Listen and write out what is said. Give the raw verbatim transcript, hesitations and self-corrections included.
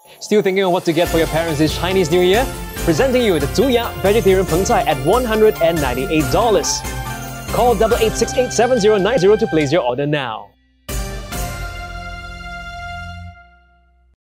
Still thinking of what to get for your parents this Chinese New Year? Presenting you the Zuya Vegetarian Pen Cai at one hundred ninety-eight dollars. Call eight eight six eight seven zero nine zero to place your order now.